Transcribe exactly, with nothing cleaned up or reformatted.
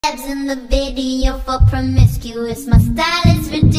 Abs in the video for promiscuous. My style is ridiculous.